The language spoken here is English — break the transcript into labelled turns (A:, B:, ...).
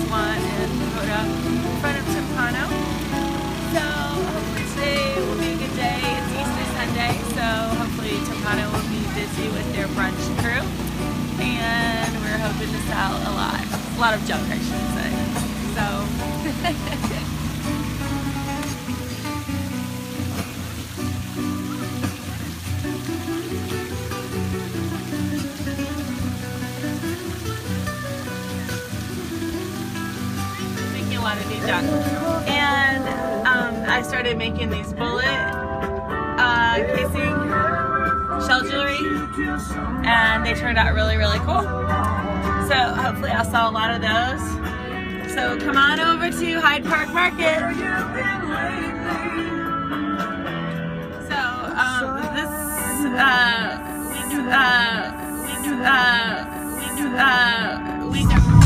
A: one in Pagoda in front of Timpano. So hopefully today will be a good day. It's Easter Sunday, so hopefully Timpano will be busy with their brunch crew. And we're hoping to sell a lot of junk, I should say. So making a lot of new junk. And I started making these bullet casing shell jewelry, and they turned out really, really cool. So hopefully I'll sell a lot of those. So come on over to Hyde Park Market. So we